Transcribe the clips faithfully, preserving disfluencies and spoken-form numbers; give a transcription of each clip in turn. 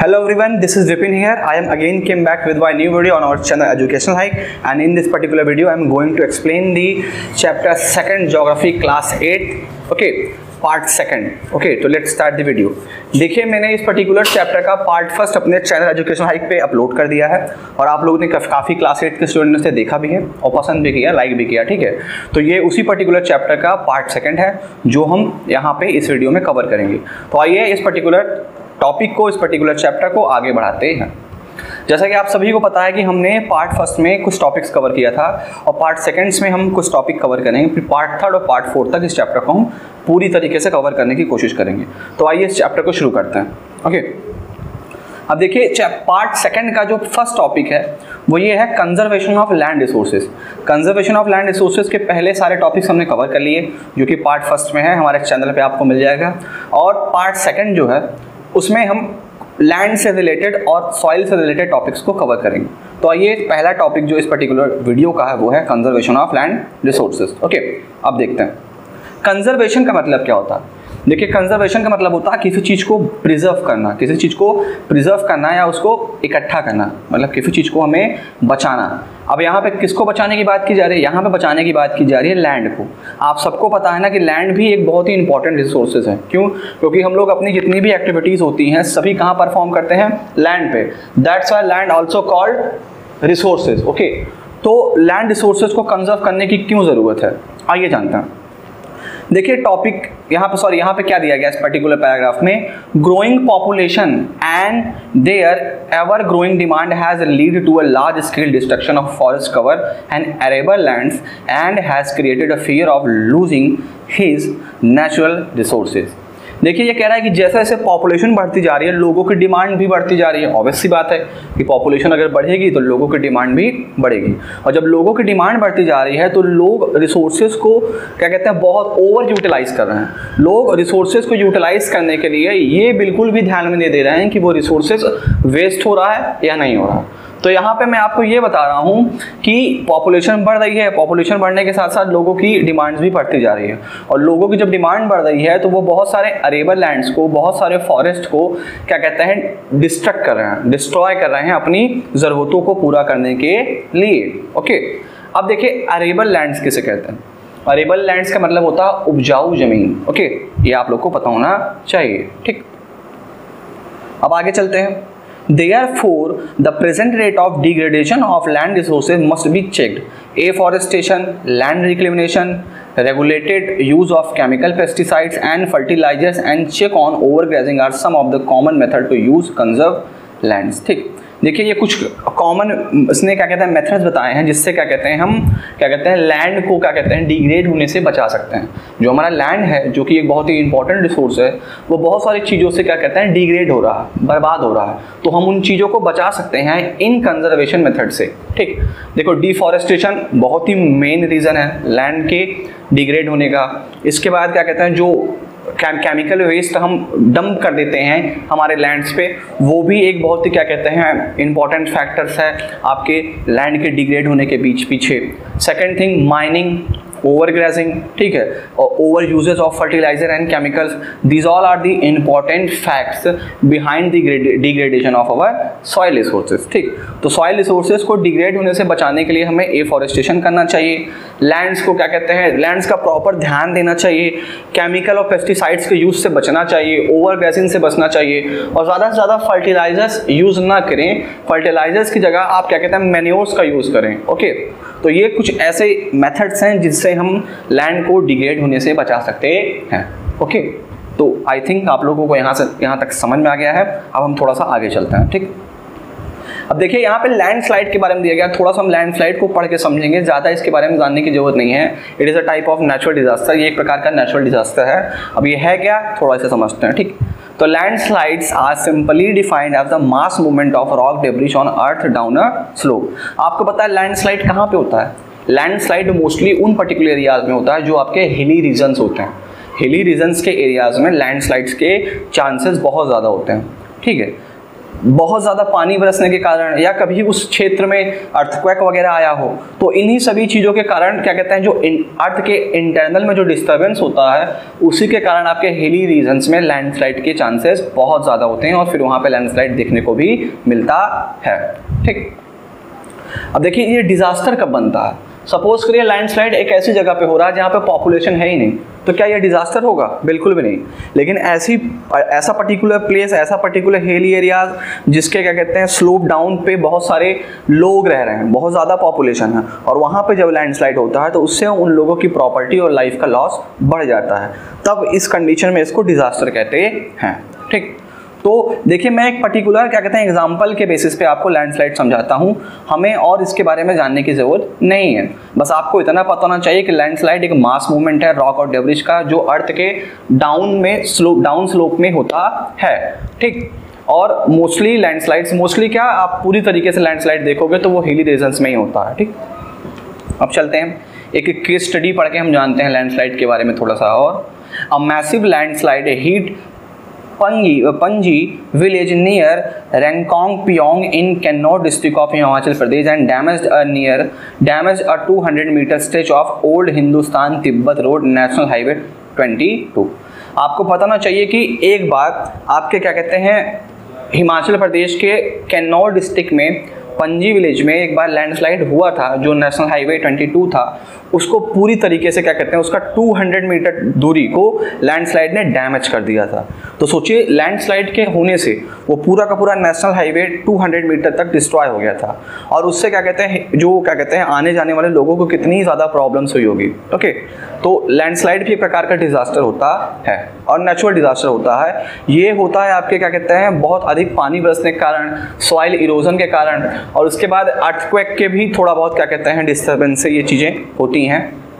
Hello everyone, this is Vipin here. I am again came back with my new video on our channel Educational Hike, and in this particular video I am going to explain the chapter second Geography class eight. Okay, part second. Okay, तो let's start the video. देखिए, मैंने इस particular chapter का part first अपने channel education hike पे upload कर दिया है और आप लोगों ने काफ़ी क्लास एट के स्टूडेंट से देखा भी है और पसंद भी किया, लाइक भी किया. ठीक है, तो ये उसी पर्टिकुलर चैप्टर का पार्ट सेकंड है जो हम यहाँ पे इस वीडियो में कवर करेंगे. तो आइए इस पर्टिकुलर टॉपिक को, इस पर्टिकुलर चैप्टर को आगे बढ़ाते हैं. जैसा कि आप सभी को पता है कि हमने पार्ट फर्स्ट में कुछ टॉपिक्स कवर किया था और पार्ट सेकंड्स में हम कुछ टॉपिक कवर करेंगे, फिर पार्ट थर्ड और पार्ट फोर्थ तक इस चैप्टर को हम पूरी तरीके से कवर करने की कोशिश करेंगे. तो आइए इस चैप्टर को शुरू करते हैं. ओके, अब देखिए, पार्ट सेकंड का जो फर्स्ट टॉपिक है वो ये है conservation of land resources. Conservation of land resources के पहले सारे टॉपिक्स हमने कवर कर लिए जो कि पार्ट फर्स्ट में है, हमारे चैनल पे आपको मिल जाएगा. और पार्ट सेकंड जो है उसमें हम लैंड से रिलेटेड और सॉइल से रिलेटेड टॉपिक्स को कवर करेंगे. तो आइए पहला टॉपिक जो इस पर्टिकुलर वीडियो का है वो है conservation of land resources. Okay, अब देखते हैं कंजर्वेशन का मतलब क्या होता है. देखिए, कंजर्वेशन का मतलब होता है किसी चीज़ को प्रिजर्व करना, किसी चीज़ को प्रिजर्व करना या उसको इकट्ठा करना, मतलब किसी चीज़ को हमें बचाना. अब यहाँ पे किसको बचाने की बात की जा रही है? यहाँ पे बचाने की बात की जा रही है लैंड को. आप सबको पता है ना कि लैंड भी एक बहुत ही इंपॉर्टेंट रिसोर्सेज है. क्यों? क्योंकि हम लोग अपनी जितनी भी एक्टिविटीज़ होती हैं सभी कहाँ परफॉर्म करते हैं? लैंड पे. That's why land also called resources. Okay, तो लैंड रिसोर्सेज को कंजर्व करने की क्यों ज़रूरत है, आइए जानते हैं. देखिए, टॉपिक यहाँ पे सॉरी यहाँ पे क्या दिया गया इस पर्टिकुलर पैराग्राफ में? Growing population and their ever growing demand has lead to a large scale destruction of forest cover and arable lands and has created a fear of losing his natural resources. देखिए, ये कह रहा है कि जैसे जैसे population बढ़ती जा रही है लोगों की डिमांड भी बढ़ती जा रही है. ऑब्वियस सी बात है कि पॉपुलेशन अगर बढ़ेगी तो लोगों की डिमांड भी बढ़ेगी, और जब लोगों की डिमांड बढ़ती जा रही है तो लोग रिसोर्सेज को क्या कहते हैं बहुत ओवर यूटिलाइज कर रहे हैं. लोग रिसोर्सेज को यूटिलाइज करने के लिए ये बिल्कुल भी ध्यान में नहीं दे रहे हैं कि वो रिसोर्सेज वेस्ट हो रहा है या नहीं हो रहा है. तो यहाँ पे मैं आपको ये बता रहा हूँ कि पॉपुलेशन बढ़ रही है, पॉपुलेशन बढ़ने के साथ साथ लोगों की डिमांड्स भी बढ़ती जा रही है, और लोगों की जब डिमांड बढ़ रही है तो वो बहुत सारे अरेबल लैंड्स को, बहुत सारे फॉरेस्ट को क्या कहते हैं डिस्ट्रक्ट कर रहे हैं, डिस्ट्रॉय कर रहे हैं अपनी ज़रूरतों को पूरा करने के लिए. ओके, अब देखिए अरेबल लैंड्स किसे कहते हैं? अरेबल लैंड्स का मतलब होता है उपजाऊ जमीन. ओके, ये आप लोग को पता होना चाहिए. ठीक, अब आगे चलते हैं. Therefore, the present rate of degradation of land resources must be checked. Afforestation, land reclamation, regulated use of chemical pesticides and fertilizers, and check on overgrazing are some of the common methods to use conserve lands. ठीक, देखिए ये कुछ common इसने क्या कहते हैं methods बताए हैं जिससे क्या कहते हैं हम क्या कहते हैं लैंड को क्या कहते हैं डिग्रेड होने से बचा सकते हैं. जो हमारा लैंड है जो कि एक बहुत ही इंपॉर्टेंट रिसोर्स है वो बहुत सारी चीज़ों से क्या कहते हैं डिग्रेड हो रहा है, बर्बाद हो रहा है. तो हम उन चीज़ों को बचा सकते हैं इन कंजर्वेशन मेथड से. ठीक, देखो डिफॉरेस्टेशन बहुत ही मेन रीज़न है लैंड के डिग्रेड होने का. इसके बाद क्या कहते हैं जो केमिकल वेस्ट हम डंप कर देते हैं हमारे लैंड्स पे, वो भी एक बहुत ही क्या कहते हैं इंपॉर्टेंट फैक्टर्स है आपके लैंड के डिग्रेड होने के बीच पीछे. सेकंड थिंग माइनिंग, ओवरग्रेजिंग, ठीक है, और over uses of fertiliser and chemicals. These all are the important facts behind the degradation of our soil resources. ठीक, तो सॉइल रिसोर्सेज को डिग्रेड होने से बचाने के लिए हमें एफॉरेस्टेशन करना चाहिए, लैंड्स को क्या कहते हैं लैंड्स का प्रॉपर ध्यान देना चाहिए, केमिकल और पेस्टिसाइड्स के यूज से बचना चाहिए, ओवरग्रेजिंग से बचना चाहिए, और ज़्यादा से ज़्यादा फर्टिलाइजर्स यूज़ ना करें. फर्टिलाइजर्स की जगह आप क्या कहते हैं मैन्योर्स का यूज़ करें. ओके, तो ये कुछ ऐसे मेथड्स हैं जिससे हम लैंड को डिग्रेड होने से बचा सकते हैं. ओके, तो आई थिंक आप लोगों को यहाँ से यहाँ तक समझ में आ गया है. अब हम थोड़ा सा आगे चलते हैं. ठीक, अब देखिए यहाँ पे लैंडस्लाइड के बारे में दिया गया, थोड़ा सा हम लैंडस्लाइड को पढ़ के समझेंगे, ज़्यादा इसके बारे में जानने की जरूरत नहीं है. It is a type of natural disaster, ये एक प्रकार का नेचुरल डिजास्टर है. अब ये है क्या, थोड़ा सा समझते हैं. ठीक, तो landslides are simply defined as the mass movement of rock debris on earth down a slope. आपको पता है लैंडस्लाइड कहाँ पे होता है? लैंडस्लाइड मोस्टली उन पर्टिकुलर एरियाज में होता है जो आपके हिली रीजन्स होते हैं. हिली रीजन्स के एरियाज में लैंडस्लाइड्स के चांसेस बहुत ज़्यादा होते हैं. ठीक है, बहुत ज़्यादा पानी बरसने के कारण, या कभी उस क्षेत्र में अर्थक्वेक वगैरह आया हो, तो इन्हीं सभी चीज़ों के कारण क्या कहते हैं जो अर्थ के इंटरनल में जो डिस्टर्बेंस होता है उसी के कारण आपके हिली रीजन्स में लैंडस्लाइड के चांसेस बहुत ज़्यादा होते हैं और फिर वहाँ पे लैंडस्लाइड देखने को भी मिलता है। ठीक, अब देखिए ये डिजास्टर कब बनता है। सपोज करिए लैंडस्लाइड एक ऐसी जगह पे हो रहा है जहाँ पे पॉपुलेशन है ही नहीं, तो क्या ये डिजास्टर होगा? बिल्कुल भी नहीं। लेकिन ऐसी ऐसा पर्टिकुलर प्लेस, ऐसा पर्टिकुलर हिली एरियाज जिसके क्या कहते हैं स्लोप डाउन पे बहुत सारे लोग रह रहे हैं, बहुत ज़्यादा पॉपुलेशन है, और वहाँ पे जब लैंडस्लाइड होता है तो उससे उन लोगों की प्रॉपर्टी और लाइफ का लॉस बढ़ जाता है, तब इस कंडीशन में इसको डिजास्टर कहते हैं। ठीक, तो देखिए मैं एक पर्टिकुलर क्या कहते हैं एग्जांपल के बेसिस पे आपको लैंडस्लाइड समझाता हूँ, हमें और इसके बारे में जानने की ज़रूरत नहीं है। बस आपको इतना पता होना चाहिए कि लैंडस्लाइड एक मास मूवमेंट है रॉक और डेब्रिज का, जो अर्थ के डाउन में स्लोप डाउन स्लोप में होता है। ठीक, और मोस्टली लैंडस्लाइड्स, मोस्टली क्या आप पूरी तरीके से लैंडस्लाइड देखोगे तो वो हिली रीजन्स में ही होता है। ठीक, अब चलते हैं एक एक केस स्टडी पढ़ के हम जानते हैं लैंडस्लाइड के बारे में थोड़ा सा और। A massive landslide hit Panji, uh, Panji village near Rangkong Pyong in Kannauj district of Himachal Pradesh and damaged a near damaged a two hundred meter stretch of old Hindustan Tibet road national highway twenty-two। आपको पता ना चाहिए कि एक बार आपके क्या कहते हैं हिमाचल प्रदेश के कन्नौज डिस्ट्रिक्ट में पंजी विलेज में एक बार लैंडस्लाइड हुआ था, जो नेशनल हाईवे बाईस था उसको पूरी तरीके से क्या कहते हैं उसका दो सौ मीटर दूरी को लैंडस्लाइड ने डैमेज कर दिया था। तो सोचिए लैंडस्लाइड के होने से वो पूरा का पूरा नेशनल हाईवे दो सौ मीटर तक डिस्ट्रॉय हो गया था, और उससे क्या कहते हैं जो क्या कहते हैं आने जाने वाले लोगों को कितनी ज़्यादा प्रॉब्लम्स हुई होगी। ओके, तो लैंडस्लाइड भी एक प्रकार का डिजास्टर होता है और नेचुरल डिजास्टर होता है। ये होता है आपके क्या कहते हैं बहुत अधिक पानी बरसने के कारण, सॉइल इरोजन के कारण, और उसके बाद अर्थक्वेक के भी थोड़ा बहुत क्या कहते हैं डिस्टर्बेंस से ये चीज़ें होती हैं।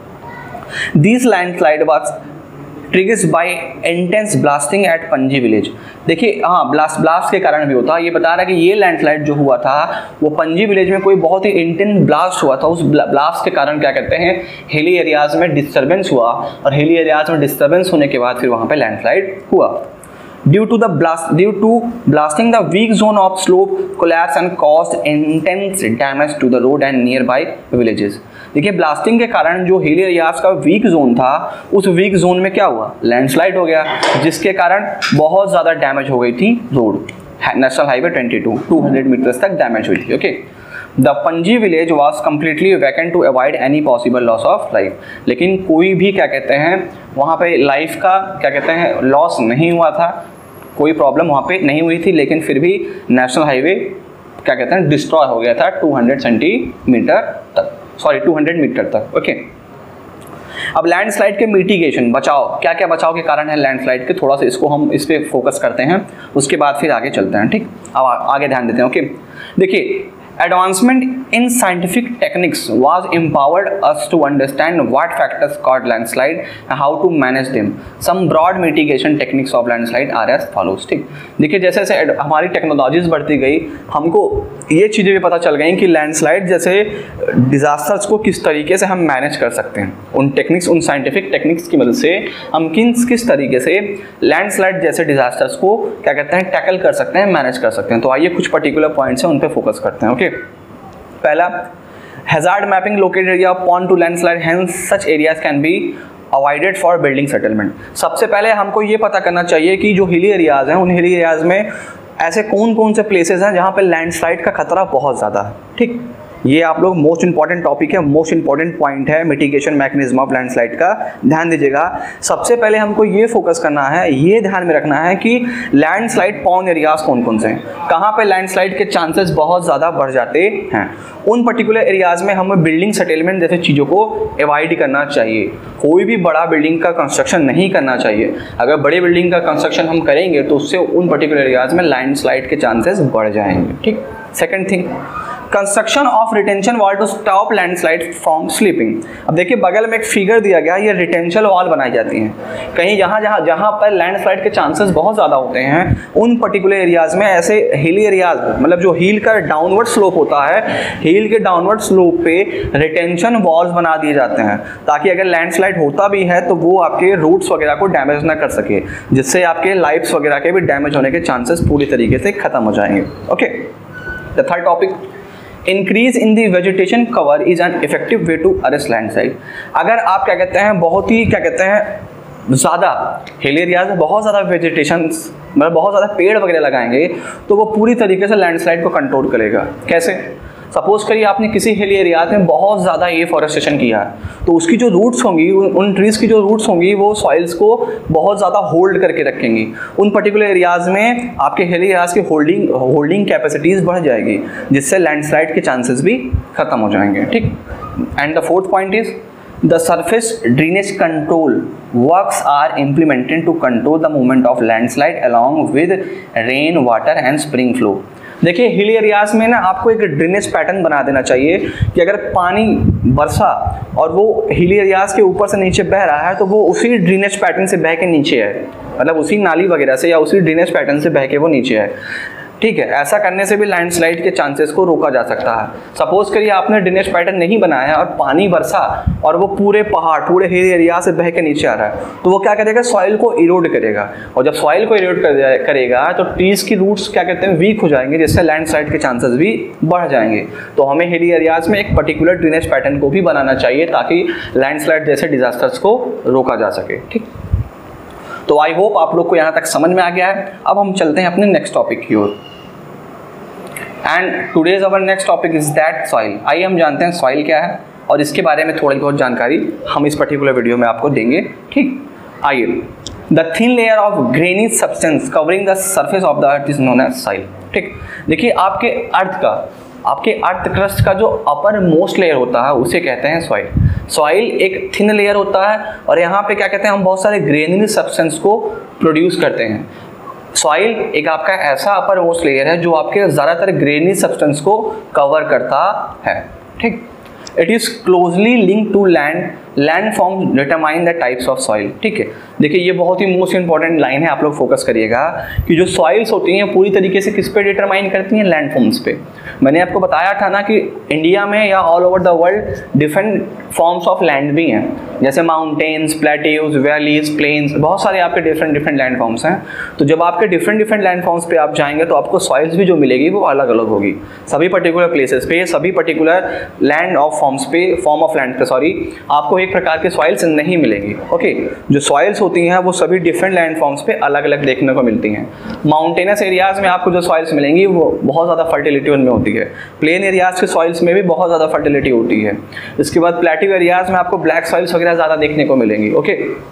This landslide was triggered by intense blasting at Panji village. देखिए हाँ, ब्लास्ट ब्लास्ट के कारण भी होता है। ये बता रहा है कि ये लैंडस्लाइड जो हुआ था वो पंजी विलेज में कोई बहुत ही इंटेंस ब्लास्ट हुआ था। उस ब्लास्ट के कारण क्या कहते हैं हिली एरियाज में डिस्टर्बेंस हुआ, और हिली एरियाज में डिस्टर्बेंस होने के बाद फिर वहाँ पे लैंडस्लाइड हुआ। Due to the blast, due to blasting, the weak zone of slope collapsed and caused intense damage to the road and nearby villages। देखिए ब्लास्टिंग के कारण जो हिली एरियाज का वीक जोन था, उस वीक जोन में क्या हुआ, लैंडस्लाइड हो गया, जिसके कारण बहुत ज़्यादा डैमेज हो गई थी रोड, नेशनल हाईवे बाईस दो सौ मीटर्स तक डैमेज हुई थी। Okay, the Panji village was completely vacant to avoid any possible loss of life. लेकिन कोई भी क्या कहते हैं वहाँ पे लाइफ का क्या कहते हैं लॉस नहीं हुआ था, कोई प्रॉब्लम वहाँ पे नहीं हुई थी, लेकिन फिर भी नेशनल हाईवे क्या कहते हैं डिस्ट्रॉय हो गया था दो सौ सेंटीमीटर तक, सॉरी दो सौ मीटर तक। ओके, अब लैंडस्लाइड के मिटिगेशन, बचाव, क्या क्या बचाव के कारण है लैंडस्लाइड के, थोड़ा सा इसको हम इस पे फोकस करते हैं, उसके बाद फिर आगे चलते हैं। ठीक, अब आगे ध्यान देते हैं। ओके, देखिए advancement in scientific techniques was empowered us to understand what factors cause landslide and how to manage them. Some broad mitigation techniques of landslide are as follows। ठीक, देखिए जैसे जैसे हमारी टेक्नोलॉजीज बढ़ती गई, हमको ये चीज़ें भी पता चल गई कि लैंडस्लाइड जैसे डिजास्टर्स को किस तरीके से हम मैनेज कर सकते हैं। उन टेक्निक्स, उन साइंटिफिक टेक्निक्स की मदद से हम किन किस तरीके से लैंडस्लाइड जैसे डिजास्टर्स को क्या कहते हैं टैकल कर सकते हैं, मैनेज कर सकते हैं। तो आइए कुछ पर्टिकुलर पॉइंट्स हैं उन पर फोकस करते हैं। ओके, पहला, hazard mapping located area prone to landslide, hence such areas can be avoided for building settlement. सबसे पहले हमको ये पता करना चाहिए कि जो हिली एरियाज हैं उन हिली एरियाज में ऐसे कौन कौन से प्लेसेस हैं जहाँ पे लैंडस्लाइड का खतरा बहुत ज़्यादा है। ठीक, ये आप लोग मोस्ट इंपॉर्टेंट टॉपिक है, मोस्ट इंपॉर्टेंट पॉइंट है मिटिगेशन मैकेनिज्म ऑफ लैंडस्लाइड का, ध्यान दीजिएगा। सबसे पहले हमको ये फोकस करना है, ये ध्यान में रखना है कि लैंडस्लाइड पॉन एरियाज कौन कौन से हैं, कहाँ पे लैंडस्लाइड के चांसेस बहुत ज़्यादा बढ़ जाते हैं। उन पर्टिकुलर एरियाज में हमें बिल्डिंग सेटलमेंट जैसे चीज़ों को अवॉइड करना चाहिए। कोई भी बड़ा बिल्डिंग का कंस्ट्रक्शन नहीं करना चाहिए। अगर बड़ी बिल्डिंग का कंस्ट्रक्शन हम करेंगे तो उससे उन पर्टिकुलर एरियाज में लैंडस्लाइड के चांसेस बढ़ जाएंगे। ठीक, second thing, construction of retention wall to stop landslide from slipping. अब देखिए बगल में एक फिगर दिया गया, ये रिटेंशन वॉल बनाई जाती हैं कहीं जहाँ जहाँ जहाँ पर लैंडस्लाइड के चांसेस बहुत ज़्यादा होते हैं, उन पर्टिकुलर एरियाज़ में ऐसे हिली एरियाज, मतलब जो हील का डाउनवर्ड स्लोप होता है, हील के डाउनवर्ड स्लोप पे रिटेंशन वॉल्स बना दिए जाते हैं ताकि अगर लैंडस्लाइड होता भी है तो वो आपके रूट्स वगैरह को डैमेज ना कर सके, जिससे आपके लाइफ्स वगैरह के भी डैमेज होने के चांसेस पूरी तरीके से खत्म हो जाएंगे। Okay, the third topic, increase in the vegetation cover is an effective way to arrest landslide. अगर आप क्या कहते हैं बहुत ही क्या कहते हैं ज़्यादा हिल एरियाज में बहुत ज़्यादा वेजिटेशन, मतलब बहुत ज़्यादा पेड़ वगैरह लगाएंगे तो वो पूरी तरीके से लैंडस्लाइड को कंट्रोल करेगा। कैसे? सपोज करिए आपने किसी हिल एरियाज में बहुत ज़्यादा ये फॉरेस्टेशन किया है तो उसकी जो रूट्स होंगी, उन ट्रीज़ की जो रूट्स होंगी वो सॉइल्स को बहुत ज़्यादा होल्ड करके रखेंगी। उन पर्टिकुलर एरियाज़ में आपके हिल एरियाज की होल्डिंग होल्डिंग कैपेसिटीज़ बढ़ जाएगी, जिससे लैंडस्लाइड के चांसेस भी खत्म हो जाएंगे। ठीक। And the fourth point is the surface drainage control works are implemented to control the movement of landslide along with rain water and spring flow. देखिए हिल एरियाज में ना आपको एक ड्रेनेज पैटर्न बना देना चाहिए कि अगर पानी बरसा और वो हिल एरियाज के ऊपर से नीचे बह रहा है तो वो उसी ड्रेनेज पैटर्न से बह के नीचे है, मतलब उसी नाली वगैरह से या उसी ड्रेनेज पैटर्न से बह के वो नीचे है। ठीक है, ऐसा करने से भी लैंडस्लाइड के चांसेस को रोका जा सकता है। सपोज करिए आपने ड्रेनेज पैटर्न नहीं बनाया और पानी बरसा और वो पूरे पहाड़ पूरे हिल एरिया से बह के नीचे आ रहा है तो वो क्या करेगा, सॉइल को इरोड करेगा, और जब सॉइल को इरोड कर करेगा तो ट्रीज की रूट्स क्या कहते हैं वीक हो जाएंगे, जिससे लैंडस्लाइड के चांसेस भी बढ़ जाएंगे। तो हमें हिल एरियाज में एक पर्टिकुलर ड्रेनेज पैटर्न को भी बनाना चाहिए ताकि लैंडस्लाइड जैसे डिजास्टर्स को रोका जा सके। ठीक, तो आई होप आप लोग को यहाँ तक समझ में आ गया है। अब हम चलते हैं अपने नेक्स्ट टॉपिक की ओर। And today's our next topic is that soil. आइए हम जानते हैं सॉइल क्या है और इसके बारे में थोड़ी बहुत जानकारी हम इस पर्टिकुलर वीडियो में आपको देंगे। ठीक, आइए। The thin layer of grainy substance covering the surface of the earth is known as soil. ठीक, देखिए आपके अर्थ का आपके अर्थ क्रस्ट का जो अपर मोस्ट लेयर होता है उसे कहते हैं सॉइल। सॉइल एक थिन लेयर होता है और यहाँ पे क्या कहते हैं हम बहुत सारे ग्रेनी सब्सटेंस को प्रोड्यूस करते हैं। सॉइल एक आपका ऐसा अपर मोस्ट लेयर है जो आपके ज़्यादातर ग्रेनी सब्सटेंस को कवर करता है। ठीक, it is closely link to land land form determine the types of soil. ठीक है, देखिए ये बहुत ही मोस्ट इंपॉर्टेंट लाइन है, आप लोग फोकस करिएगा कि जो सॉइल्स होती हैं पूरी तरीके से किस पे डिटरमाइन करती हैं, लैंड फॉर्म्स पे। मैंने आपको बताया था ना कि इंडिया में या all over the world different forms of land भी हैं, जैसे माउंटेन्स, प्लेट्यूज, वैलीज, प्लेन्स, बहुत सारे आपके डिफरेंट डिफरेंट लैंड फॉर्म्स हैं। तो जब आपके डिफरेंट डिफरेंट लैंड फॉर्म्स पे आप जाएंगे तो आपको सॉइल्स भी जो मिलेगी वो अलग अलग होगी सभी पर्टिकुलर प्लेसेस पे, सभी पर्टिकुलर लैंड ऑफ फॉर्म्स पे, फॉर्म ऑफ लैंड पे सॉरी आपको एक प्रकार के सॉइल्स नहीं मिलेंगी। ओके, जो सॉइल्स होती हैं वो सभी डिफरेंट लैंड फॉर्म्स पे अलग अलग देखने को मिलती हैं। माउंटेनस एरियाज में आपको जो सॉइल्स मिलेंगी वो बहुत ज़्यादा फर्टिलिटी उनमें होती है। प्लेन एरियाज के सॉइल्स में भी बहुत ज़्यादा फर्टिलिटी होती है। इसके बाद प्लेट्यू एरियाज में आपको ब्लैक सॉइल्स वगैरह ज़्यादा देखने को मिलेंगी। ओके,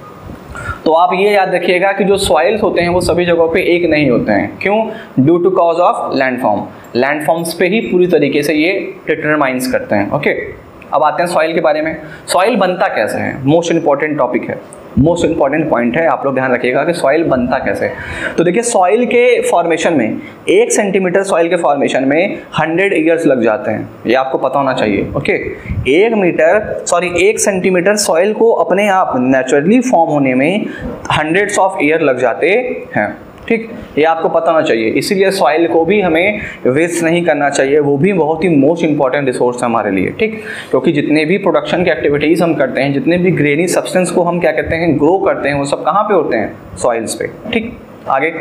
तो आप ये याद रखिएगा कि जो सॉइल्स होते हैं वो सभी जगहों पे एक नहीं होते हैं। क्यों? Due to cause of landform. Landforms पे ही पूरी तरीके से ये डिटरमाइंस करते हैं। ओके, अब आते हैं सॉइल के बारे में। सॉइल बनता कैसे है, मोस्ट इंपॉर्टेंट टॉपिक है, मोस्ट इंपॉर्टेंट पॉइंट है, आप लोग ध्यान रखिएगा कि सॉइल बनता कैसे। तो देखिए सॉइल के फॉर्मेशन में एक सेंटीमीटर सॉइल के फॉर्मेशन में हंड्रेड ईयर्स लग जाते हैं, ये आपको पता होना चाहिए। ओके, एक मीटर सॉरी एक सेंटीमीटर सॉइल को अपने आप नेचुरली फॉर्म होने में हंड्रेड्स ऑफ ईयर लग जाते हैं। ठीक, ये आपको पता होना चाहिए। इसीलिए सॉइल को भी हमें वेस्ट नहीं करना चाहिए, वो भी बहुत ही मोस्ट इंपॉर्टेंट रिसोर्स है हमारे लिए। ठीक, क्योंकि जितने भी प्रोडक्शन के एक्टिविटीज़ हम करते हैं, जितने भी ग्रेनी सब्सटेंस को हम क्या कहते हैं ग्रो करते हैं, वो सब कहाँ पे होते हैं, सॉइल्स पे। ठीक, आगे।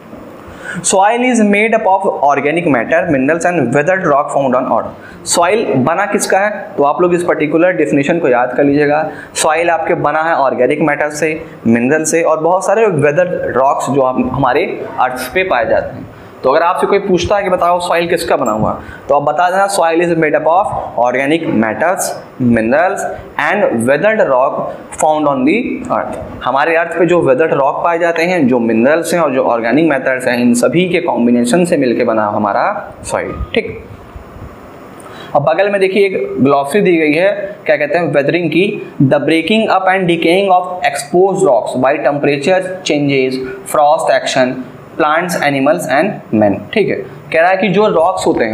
Soil is made up of organic matter, minerals and weathered rock found on earth. Soil बना किसका है, तो आप लोग इस पर्टिकुलर डेफिनेशन को याद कर लीजिएगा। सॉइल आपके बना है ऑर्गेनिक मैटर से, मिनरल से और बहुत सारे वेदर्ड रॉक्स जो हमारे अर्थ पे पाए जाते हैं। तो अगर आपसे कोई पूछता है कि बताओ सॉइल किसका बना हुआ, तो आप बता देना soil is made up of organic matters, minerals and weathered rock found on the earth. हमारे अर्थ पे जो वेदर्ड रॉक पाए जाते हैं, जो मिनरल्स हैं और जो ऑर्गेनिक मैटर्स हैं, इन सभी के कॉम्बिनेशन से मिलकर बना हमारा सॉइल। ठीक, अब बगल में देखिए एक ग्लॉसरी दी गई है, क्या कहते हैं, वेदरिंग की। The breaking up and decaying of exposed rocks by temperature changes, frost action, plants, animals and man. ठीक है, कह रहा है कि जो रॉक्स होते हैं,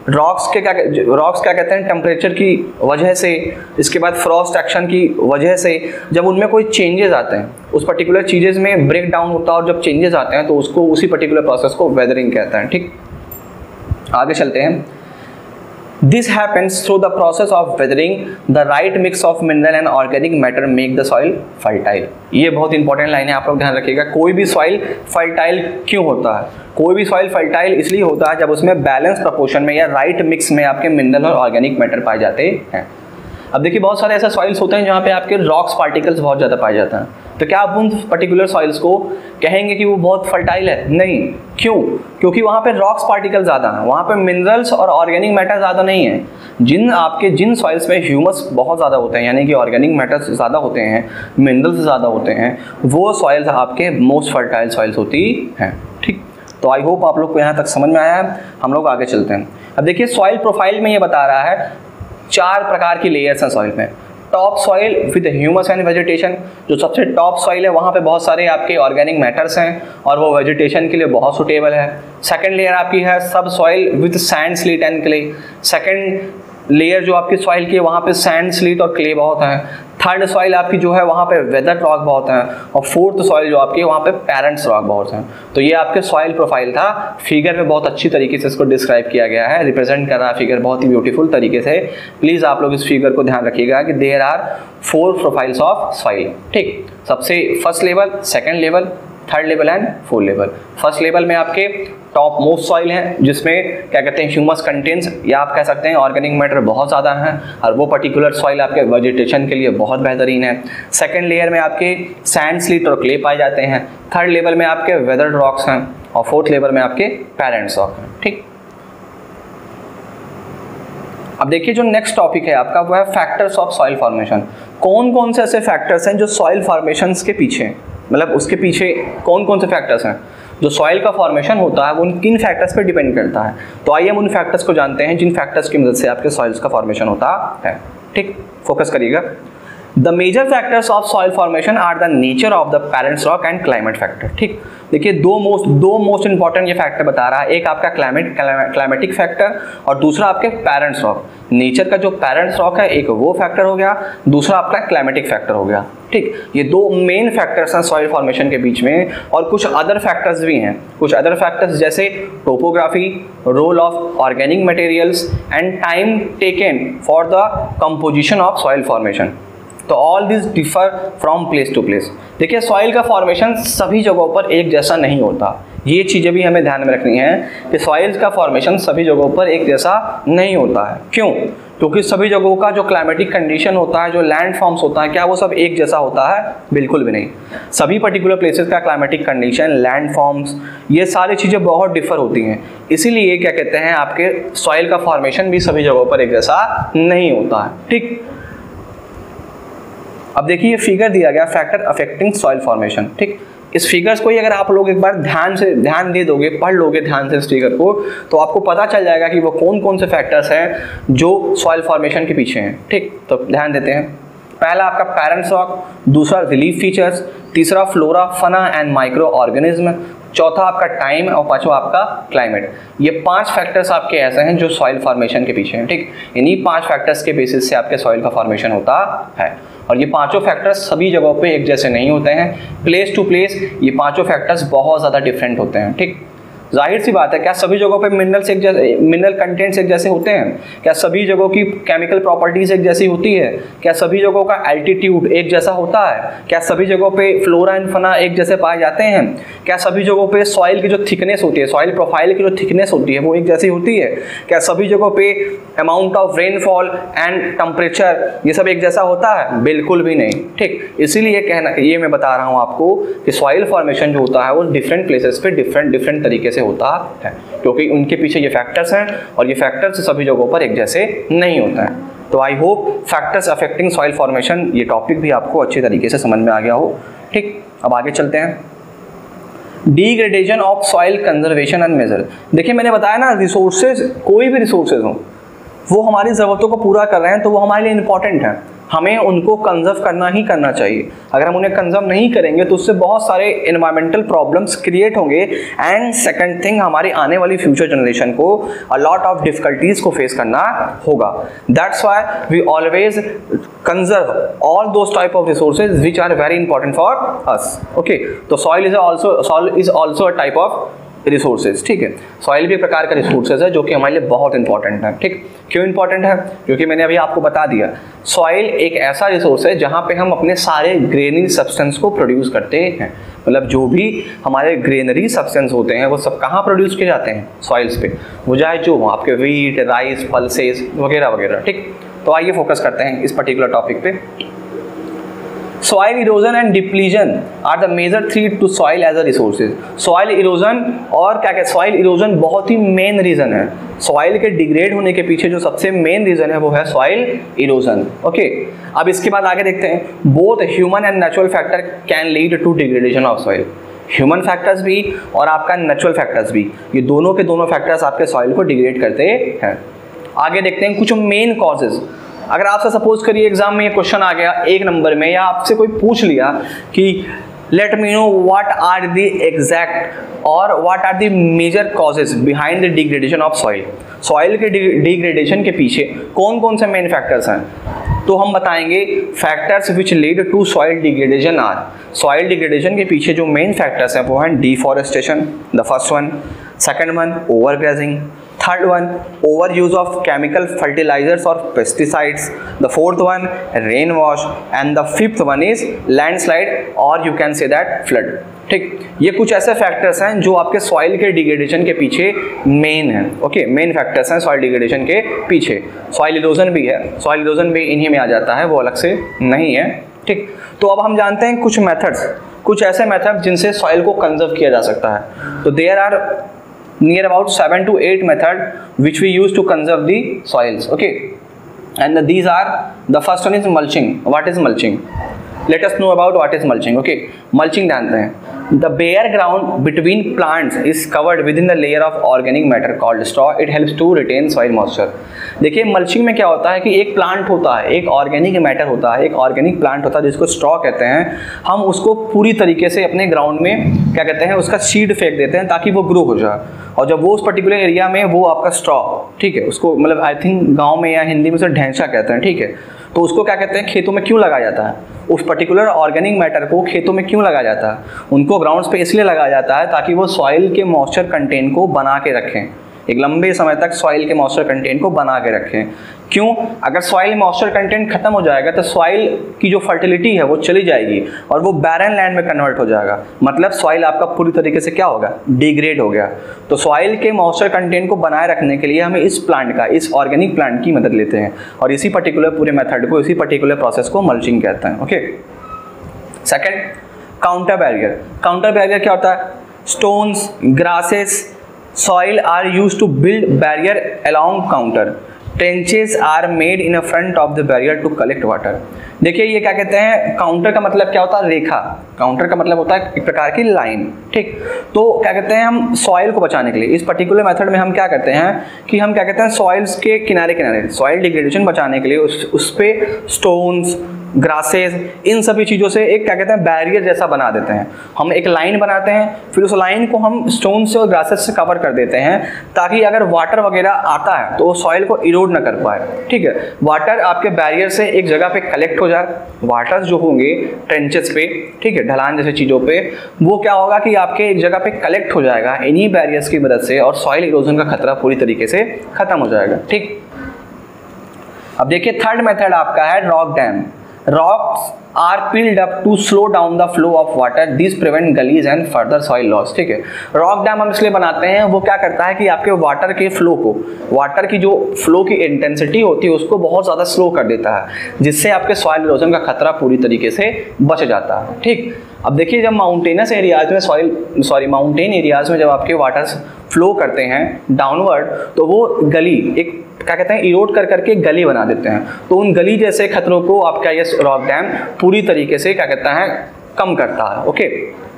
रॉक्स के क्या रॉक्स क्या कहते हैं, टेम्परेचर की वजह से, इसके बाद फ्रॉस्ट एक्शन की वजह से जब उनमें कोई चेंजेस आते हैं, उस पर्टिकुलर चीज़ें में ब्रेक डाउन होता है और जब चेंजेस आते हैं तो उसको उसी पर्टिकुलर प्रोसेस को वेदरिंग कहते हैं। ठीक, आगे चलते हैं। This happens through the process of weathering, the right mix of mineral and organic matter make the soil fertile. ये बहुत इंपॉर्टेंट लाइन है, आप लोग ध्यान रखिएगा। कोई भी सॉइल फर्टाइल क्यों होता है? कोई भी सॉइल फर्टाइल इसलिए होता है जब उसमें बैलेंस प्रपोर्शन में या राइट मिक्स में आपके मिनरल और ऑर्गेनिक मैटर पाए जाते हैं। अब देखिए बहुत सारे ऐसे सॉइल्स होते हैं जहाँ पे आपके रॉक्स पार्टिकल्स बहुत ज़्यादा पाए जाते हैं, तो क्या आप उन पर्टिकुलर सॉइल्स को कहेंगे कि वो बहुत फर्टाइल है? नहीं। क्यों? क्योंकि वहाँ पे रॉक्स पार्टिकल ज़्यादा हैं, वहाँ पे मिनरल्स और ऑर्गेनिक मैटर ज़्यादा नहीं है। जिन आपके जिन सॉइल्स में ह्यूमस बहुत ज़्यादा होते हैं, यानी कि ऑर्गेनिक मैटर्स ज़्यादा होते हैं, मिनरल्स ज़्यादा होते हैं, वो सॉइल्स आपके मोस्ट फर्टाइल सॉइल्स होती हैं। ठीक, तो आई होप आप लोग को यहाँ तक समझ में आया है। हम लोग आगे चलते हैं। अब देखिए सॉइल प्रोफाइल में ये बता रहा है चार प्रकार की लेयर्स हैं सॉइल में। Top soil with humus and vegetation, जो सबसे टॉप सॉइल है वहाँ पे बहुत सारे आपके ऑर्गेनिक मैटर्स हैं और वो वेजिटेशन के लिए बहुत सुटेबल है। सेकंड लेयर आपकी है sub soil with sand, silt and clay. Second layer जो आपकी सॉइल की है वहाँ पे सैंड, स्लीट और क्ले बहुत हैं। थर्ड सॉइल आपकी जो है वहाँ पे वेदर रॉक बहुत हैं और फोर्थ सॉइल जो आपकी है वहाँ पे पेरेंट्स रॉक बहुत हैं। तो ये आपके सॉइल प्रोफाइल था, फिगर में बहुत अच्छी तरीके से इसको डिस्क्राइब किया गया है, रिप्रेजेंट कर रहा है फिगर बहुत ही ब्यूटीफुल तरीके से। प्लीज़ आप लोग इस फिगर को ध्यान रखिएगा कि there are four profiles of soil. ठीक, सबसे first level, second level, third level and fourth level. First level में आपके टॉप मोस्ट सॉइल हैं जिसमें क्या कहते हैं ह्यूमस कंटेंट्स या आप कह सकते हैं ऑर्गेनिक मैटर बहुत ज़्यादा हैं और वो पर्टिकुलर सॉइल आपके वेजिटेशन के लिए बहुत बेहतरीन है। सेकंड लेयर में आपके सैंड, स्लीट और क्ले पाए जाते हैं। थर्ड लेवल में आपके वेदर्ड रॉक्स हैं और फोर्थ लेवल में आपके पेरेंट्स रॉक हैं। ठीक, अब देखिए जो नेक्स्ट टॉपिक है आपका वो है फैक्टर्स ऑफ सॉइल फॉर्मेशन। कौन कौन से ऐसे फैक्टर्स हैं जो सॉइल फॉर्मेशन के पीछे, मतलब उसके पीछे कौन कौन से फैक्टर्स हैं जो सॉइल का फॉर्मेशन होता है वो उन किन फैक्टर्स पे डिपेंड करता है। तो आइए हम उन फैक्टर्स को जानते हैं जिन फैक्टर्स की मदद से आपके सॉइल्स का फॉर्मेशन होता है। ठीक, फोकस करिएगा। The major factors of soil formation are the nature of the parents rock and climate factor. ठीक, देखिए दो मोस्ट दो मोस्ट इंपॉर्टेंट ये फैक्टर बता रहा है, एक आपका क्लाइमेट क्लाइमेटिक फैक्टर और दूसरा आपके पेरेंट्स रॉक। नेचर का जो पेरेंट्स रॉक है एक वो फैक्टर हो गया, दूसरा आपका क्लाइमेटिक फैक्टर हो गया। ठीक, ये दो मेन फैक्टर्स हैं सॉइल फॉर्मेशन के बीच में और कुछ अदर फैक्टर्स भी हैं। कुछ अदर फैक्टर्स जैसे topography, role of organic materials and time taken for the composition of soil formation. तो all this differ from place to place. देखिए सॉइल का फॉर्मेशन सभी जगहों पर एक जैसा नहीं होता, ये चीज़ें भी हमें ध्यान में रखनी है कि सॉइल्स का फॉर्मेशन सभी जगहों पर एक जैसा नहीं होता है। क्यों? क्योंकि सभी जगहों का जो क्लाइमेटिक कंडीशन होता है, जो लैंड फॉर्म्स होता है, क्या वो सब एक जैसा होता है? बिल्कुल भी नहीं। सभी पर्टिकुलर प्लेसेस का क्लाइमेटिक कंडीशन, लैंड फॉर्म्स, ये सारी चीज़ें बहुत डिफर होती हैं। इसीलिए क्या कहते हैं आपके सॉइल का फॉर्मेशन भी सभी जगहों पर एक जैसा नहीं होता है। ठीक, अब देखिए ये फिगर दिया गया फैक्टर अफेक्टिंग सॉइल फॉर्मेशन। ठीक, इस फिगर्स को ही अगर आप लोग एक बार ध्यान से ध्यान दे दोगे, पढ़ लोगे ध्यान से इस फिगर को, तो आपको पता चल जाएगा कि वो कौन कौन से फैक्टर्स हैं जो सॉइल फॉर्मेशन के पीछे हैं। ठीक, तो ध्यान देते हैं। पहला आपका पेरेंट्स रॉक, दूसरा रिलीफ फीचर्स, तीसरा flora, fauna and micro organism, चौथा आपका टाइम और पांचवा आपका क्लाइमेट। ये पांच फैक्टर्स आपके ऐसे हैं जो सॉइल फॉर्मेशन के पीछे हैं। ठीक, इन्हीं पांच फैक्टर्स के बेसिस से आपके सॉइल का फॉर्मेशन होता है और ये पांचों फैक्टर्स सभी जगहों पे एक जैसे नहीं होते हैं। प्लेस टू प्लेस ये पांचों फैक्टर्स बहुत ज़्यादा डिफरेंट होते हैं। ठीक, जाहिर सी बात है, क्या सभी जगहों पे मिनरल्स एक जैसे मिनरल कंटेंट्स एक जैसे होते हैं? क्या सभी जगहों की केमिकल प्रॉपर्टीज एक जैसी होती है? क्या सभी जगहों का एल्टीट्यूड एक जैसा होता है? क्या सभी जगहों पे फ्लोरा एंड फना एक जैसे पाए जाते हैं? क्या सभी जगहों पे सॉइल की जो थिकनेस होती है, सॉइल प्रोफाइल की जो थिकनेस होती है वो एक जैसी होती है? क्या सभी जगहों पे amount of rainfall and temperature ये सब एक जैसा होता है? बिल्कुल भी नहीं। ठीक, इसीलिए कहना ये मैं बता रहा हूँ आपको कि सॉइल फॉर्मेशन जो होता है वो डिफरेंट प्लेसेस पे डिफरेंट डिफरेंट तरीके से होता है, क्योंकि उनके पीछे ये फैक्टर्स हैं और ये फैक्टर्स सभी जगहों पर एक जैसे नहीं होते हैं। तो I hope factors affecting soil formation ये टॉपिक भी आपको अच्छी तरीके से समझ में आ गया हो। ठीक, अब आगे चलते हैं। Degradation of soil conservation and major. देखिए मैंने बताया ना, रिसोर्सेज कोई भी रिसोर्सेज हो वो हमारी ज़रूरतों को पूरा कर रहे हैं तो वो हमारे लिए इंपॉर्टेंट है। हमें उनको कंजर्व करना ही करना चाहिए। अगर हम उन्हें कंजर्व नहीं करेंगे तो उससे बहुत सारे एनवायरमेंटल प्रॉब्लम्स क्रिएट होंगे, एंड सेकंड थिंग हमारी आने वाली फ्यूचर जनरेशन को अ लॉट ऑफ डिफिकल्टीज को फेस करना होगा। That's why we always conserve all those type of resources which are very important for us. Okay, तो soil is also soil is also a type of resources, ठीक है। Soil भी एक प्रकार का रिसोर्सेज है जो कि हमारे लिए बहुत इंपॉर्टेंट है, ठीक। क्यों इंपॉर्टेंट है? क्योंकि मैंने अभी आपको बता दिया, सॉइल एक ऐसा रिसोर्स है जहाँ पे हम अपने सारे ग्रेनरी सब्सटेंस को प्रोड्यूस करते हैं। मतलब जो भी हमारे ग्रेनरी सब्सटेंस होते हैं वो सब कहाँ प्रोड्यूस किए जाते हैं? सॉइल्स पे। वो चाहे जो आपके वीट, राइस, पल्सेस वगैरह वगैरह, ठीक। तो आइए फोकस करते हैं इस पर्टिकुलर टॉपिक पे। Soil erosion and depletion are the major threat to soil as a resources. Soil erosion और क्या क्या soil erosion बहुत ही मेन रीजन है। सॉइल के डिग्रेड होने के पीछे जो सबसे मेन रीजन है वो है सॉइल इरोजन। ओके, अब इसके बाद आगे देखते हैं। Both human and natural factor can lead to degradation of soil. Human factors भी और आपका नेचुरल फैक्टर्स भी, ये दोनों के दोनों फैक्टर्स आपके सॉइल को डिग्रेड करते हैं। आगे देखते हैं कुछ मेन कॉजेज। अगर आपसे सपोज करिए एग्जाम में ये क्वेश्चन आ गया एक नंबर में, या आपसे कोई पूछ लिया कि let me know what are the exact or what are the major causes behind the degradation of soil. Soil के डिग्रेडेशन के पीछे कौन कौन से मेन फैक्टर्स हैं? तो हम बताएंगे factors which lead to soil degradation are. Soil degradation के पीछे जो मेन फैक्टर्स हैं वो हैं deforestation, the first one. Second one overgrazing. Third one, overuse of chemical fertilizers or pesticides. The fourth one, rainwash, and the fifth one is landslide or you can say that flood. ठीक, ये कुछ ऐसे factors हैं जो आपके soil के degradation के पीछे मेन है। ओके, मेन फैक्टर्स हैं सॉइल डिग्रेडेशन के पीछे। सॉइल इरोजन भी है, सॉइल इरोजन भी इन्हीं में आ जाता है, वो अलग से नहीं है, ठीक। तो अब हम जानते हैं कुछ मेथड्स, कुछ ऐसे मेथड जिनसे सॉइल को कंजर्व किया जा सकता है। तो there are near about seven to eight method which we use to conserve the soils. Okay, and these are, the first one is mulching. What is mulching? Let us know about what is mulching. Okay, mulching जानते हैं। The bare ground between plants is covered within the layer of organic matter called straw. It helps to retain soil moisture. देखिए mulching में क्या होता है कि एक plant होता है, एक ऑर्गेनिक मैटर होता है, एक ऑर्गेनिक प्लांट होता है जिसको स्ट्रॉ कहते हैं। हम उसको पूरी तरीके से अपने ग्राउंड में क्या कहते हैं, उसका सीड फेंक देते हैं ताकि वो ग्रो हो जाए। और जब वो उस पर्टिकुलर एरिया में वो आपका स्ट्रॉ, ठीक है, उसको मतलब आई थिंक गाँव में या हिंदी में उसे ढैंचा कहते हैं, ठीक है। तो उसको क्या कहते हैं, खेतों में क्यों लगाया जाता है? उस पर्टिकुलर ऑर्गेनिक मैटर को खेतों में क्यों लगाया जाता है? उनको ग्राउंड्स पे इसलिए लगाया जाता है ताकि वो सॉइल के मॉइस्चर कंटेंट को बना के रखें, एक लंबे समय तक सॉइल के मॉइस्चर कंटेंट को बना के रखें। क्यों? अगर सॉइल मॉइस्चर कंटेंट खत्म हो जाएगा तो सॉइल की जो फर्टिलिटी है वो चली जाएगी और वो बैरन लैंड में कन्वर्ट हो जाएगा। मतलब सॉइल आपका पूरी तरीके से क्या होगा, डिग्रेड हो गया। तो सॉइल के मॉइस्चर कंटेंट को बनाए रखने के लिए हमें इस प्लांट का, इस ऑर्गेनिक प्लांट की मदद लेते हैं और इसी पर्टिकुलर पूरे मेथड को, इसी पर्टिकुलर प्रोसेस को मल्चिंग कहते हैं। Okay, second, counter barrier. Counter barrier क्या होता है? Stones, grasses, soil are used to build barrier along counter. Trenches are made in a front of the barrier to collect water. देखिए ये क्या कहते हैं, काउंटर का मतलब क्या होता है? रेखा। काउंटर का मतलब होता है एक प्रकार की लाइन, ठीक। तो क्या कहते हैं, हम सॉइल को बचाने के लिए इस पर्टिकुलर मेथड में हम क्या करते हैं कि हम क्या कहते हैं, सॉइल्स के किनारे किनारे सॉइल डिग्रेडेशन बचाने के लिए उस उस पे स्टोन्स, ग्रासेस, इन सभी चीज़ों से एक क्या कहते हैं बैरियर जैसा बना देते हैं। हम एक लाइन बनाते हैं, फिर उस लाइन को हम स्टोन से और ग्रासेस से कवर कर देते हैं ताकि अगर वाटर वगैरह आता है तो वो सॉइल को इरोड ना कर पाए, ठीक है। वाटर आपके बैरियर से एक जगह पे कलेक्ट हो जाए। वाटर जो होंगे ट्रेंचेस पे, ठीक है, ढलान जैसे चीज़ों पे, वो क्या होगा कि आपके एक जगह पे कलेक्ट हो जाएगा इन्हीं बैरियर्स की मदद से और सॉइल इरोजन का खतरा पूरी तरीके से खत्म हो जाएगा, ठीक। अब देखिए थर्ड मेथड आपका है rock dam. Rocks are filled up to slow down the flow of water. These prevent gullies and further soil loss. ठीक है, रॉक डैम हम इसलिए बनाते हैं, वो क्या करता है कि आपके वाटर के फ्लो को, वाटर की जो फ्लो की इंटेंसिटी होती है उसको बहुत ज़्यादा स्लो कर देता है, जिससे आपके सॉइल इरोजन का खतरा पूरी तरीके से बच जाता है, ठीक। अब देखिए जब माउंटेनस एरियाज में सॉइल सॉरी माउंटेन एरियाज में जब आपके वाटर्स फ्लो करते हैं डाउनवर्ड तो वो गली एक क्या कहते हैं इरोड कर करके गली बना देते हैं। तो उन गली जैसे खतरों को आपका ये रॉक डैम पूरी तरीके से क्या कहता है कम करता है। ओके,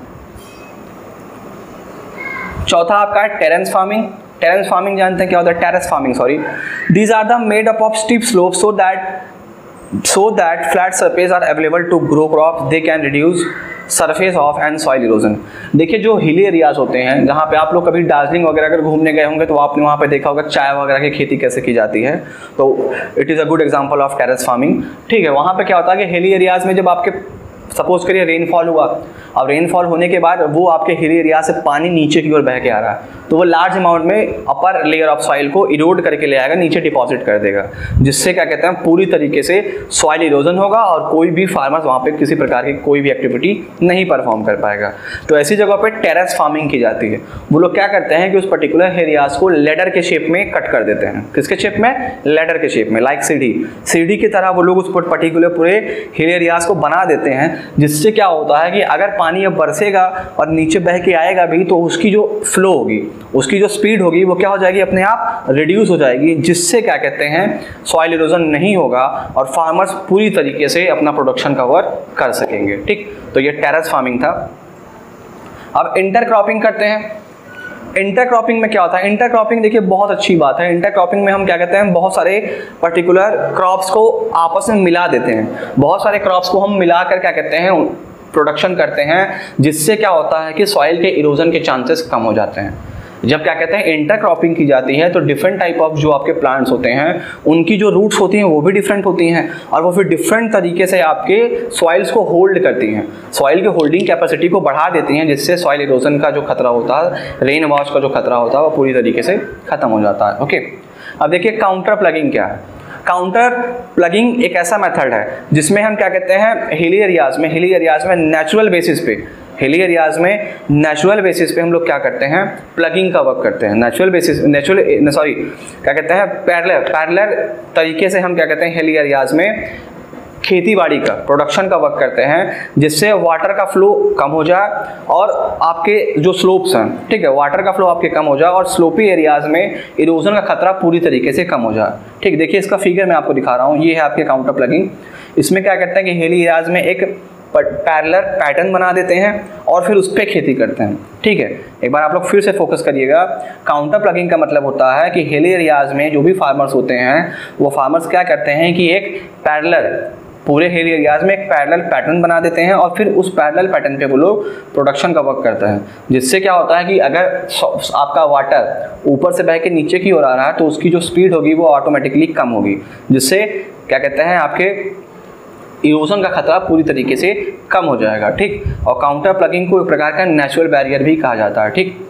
चौथा आपका है टेरेस फार्मिंग। टेरेस फार्मिंग जानते हैं क्या होता है? Terrace farming sorry these are the made up of steep slope so that so that flat surface are available to grow crops, they can reduce surface of and soil erosion। देखिए जो hilly areas होते हैं, जहाँ पे आप लोग कभी दार्जिलिंग वगैरह अगर घूमने गए होंगे तो आपने वहाँ पे देखा होगा चाय वगैरह की खेती कैसे की जाती है, तो it is a good example of terrace farming. ठीक है, वहाँ पे क्या होता है कि हिली एरियाज में जब आपके सपोज करिए रेनफॉल हुआ, अब रेनफॉल होने के बाद वो आपके हिली एरिया से पानी नीचे की ओर बह के आ रहा है, तो वो लार्ज अमाउंट में अपर लेयर ऑफ सॉइल को इरोड करके ले आएगा, नीचे डिपॉजिट कर देगा, जिससे क्या कहते हैं पूरी तरीके से सॉइल इरोजन होगा और कोई भी फार्मर्स वहाँ पे किसी प्रकार की कोई भी एक्टिविटी नहीं परफॉर्म कर पाएगा। तो ऐसी जगह पे टेरेस फार्मिंग की जाती है। वो लोग क्या करते हैं कि उस पर्टिकुलर एरियाज को लेडर के शेप में कट कर देते हैं। किसके शेप में? लेडर के शेप में, लाइक सीढ़ी सीढ़ी की तरह वो लोग उस पर्टिकुलर पूरे हिल एरियाज को बना देते हैं, जिससे क्या होता है कि अगर पानी अब बरसेगा और नीचे बह के आएगा भी तो उसकी जो फ्लो होगी, उसकी जो स्पीड होगी वो क्या हो जाएगी, अपने आप रिड्यूस हो जाएगी, जिससे क्या कहते हैं सॉइल इरोजन नहीं होगा और फार्मर्स पूरी तरीके से अपना प्रोडक्शन कवर कर सकेंगे। ठीक, तो ये टेरेस फार्मिंग था। अब इंटरक्रॉपिंग करते हैं। इंटरक्रॉपिंग में क्या होता है? इंटरक्रॉपिंग देखिए बहुत अच्छी बात है। इंटरक्रॉपिंग में हम क्या कहते हैं, बहुत सारे पर्टिकुलर क्रॉप्स को आपस में मिला देते हैं। बहुत सारे क्रॉप्स को हम मिलाकर क्या कहते हैं प्रोडक्शन करते हैं, जिससे क्या होता है कि सॉइल के इरोजन के चांसेस कम हो जाते हैं। जब क्या कहते हैं इंटरक्रॉपिंग की जाती है तो डिफरेंट टाइप ऑफ जो आपके प्लांट्स होते हैं उनकी जो रूट्स होती हैं वो भी डिफरेंट होती हैं और वो फिर डिफरेंट तरीके से आपके सॉइल्स को होल्ड करती हैं, सॉइल के होल्डिंग कैपेसिटी को बढ़ा देती हैं, जिससे सॉइल इरोजन का जो खतरा होता है, रेन वॉश का जो खतरा होता है वो पूरी तरीके से खत्म हो जाता है। ओके, अब देखिए काउंटर प्लगिंग क्या है। काउंटर प्लगिंग एक ऐसा मेथड है जिसमें हम क्या कहते हैं हिली एरियाज में हिली एरियाज में नेचुरल बेसिस पे हिली एरियाज में नेचुरल बेसिस पे हम लोग क्या करते हैं प्लगिंग का वर्क करते हैं। नेचुरल बेसिस नेचुरल सॉरी क्या कहते हैं पैरेलल पैरेलल तरीके से हम क्या कहते हैं हिली एरियाज में खेती बाड़ी का प्रोडक्शन का वर्क करते हैं, जिससे वाटर का फ्लो कम हो जाए और आपके जो स्लोप्स हैं, ठीक है, वाटर का फ्लो आपके कम हो जाए और स्लोपी एरियाज में इरोजन का खतरा पूरी तरीके से कम हो जाए। ठीक, देखिए इसका फिगर मैं आपको दिखा रहा हूँ, ये है आपके काउंटर प्लगिंग। इसमें क्या करते हैं कि हिली एरियाज में एक पैरेलल पैटर्न बना देते हैं और फिर उस पर खेती करते हैं। ठीक है, एक बार आप लोग फिर से फोकस करिएगा। काउंटर प्लगिंग का मतलब होता है कि हिली एरियाज में जो भी फार्मर्स होते हैं वो फार्मर्स क्या करते हैं कि एक पैरेलल पूरे हिली एरियाज में एक पैरेलल पैटर्न बना देते हैं और फिर उस पैरेलल पैटर्न पे वो लोग प्रोडक्शन का वर्क करते हैं, जिससे क्या होता है कि अगर आपका वाटर ऊपर से बह के नीचे की ओर आ रहा है तो उसकी जो स्पीड होगी वो ऑटोमेटिकली कम होगी, जिससे क्या कहते हैं आपके इरोजन का खतरा पूरी तरीके से कम हो जाएगा। ठीक, और काउंटर प्लगिंग को एक प्रकार का नेचुरल बैरियर भी कहा जाता है। ठीक,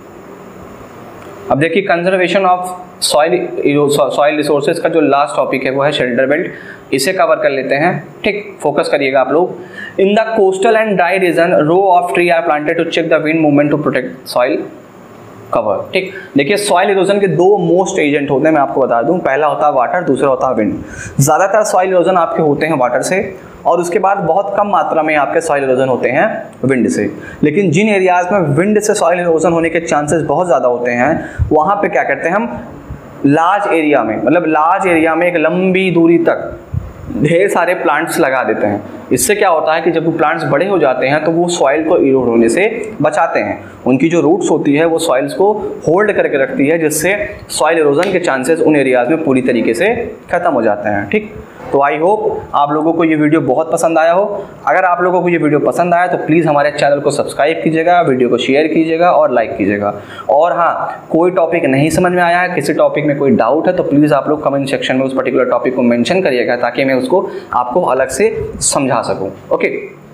अब देखिए conservation of soil soil resources का जो लास्ट टॉपिक है वो है शेल्टर बेल्ट, इसे कवर कर लेते हैं। ठीक, फोकस करिएगा आप लोग। In the coastal and dry region row of tree are planted to check the wind movement to protect soil cover. ठीक, देखिए सॉइल इरोजन के दो मोस्ट एजेंट होते हैं, मैं आपको बता दूं, पहला होता है वाटर, दूसरा होता है विंड। ज़्यादातर सॉइल इरोजन आपके होते हैं वाटर से और उसके बाद बहुत कम मात्रा में आपके सॉइल इरोजन होते हैं विंड से। लेकिन जिन एरियाज में विंड से सॉइल इरोजन होने के चांसेस बहुत ज़्यादा होते हैं वहाँ पे क्या करते हैं हम लार्ज एरिया में मतलब लार्ज एरिया में एक लंबी दूरी तक ढेर सारे प्लांट्स लगा देते हैं। इससे क्या होता है कि जब वो प्लांट्स बड़े हो जाते हैं तो वो सॉइल को इरोड होने से बचाते हैं। उनकी जो रूट्स होती है वो सॉइल्स को होल्ड करके रखती है, जिससे सॉइल इरोजन के चांसेस उन एरियाज में पूरी तरीके से खत्म हो जाते हैं। ठीक, तो आई होप आप लोगों को ये वीडियो बहुत पसंद आया हो। अगर आप लोगों को ये वीडियो पसंद आया तो प्लीज़ हमारे चैनल को सब्सक्राइब कीजिएगा, वीडियो को शेयर कीजिएगा और लाइक कीजिएगा। और हाँ, कोई टॉपिक नहीं समझ में आया है, किसी टॉपिक में कोई डाउट है तो प्लीज़ आप लोग कमेंट सेक्शन में उस पर्टिकुलर टॉपिक को मेंशन करिएगा, ताकि मैं उसको आपको अलग से समझा सकूँ। ओके।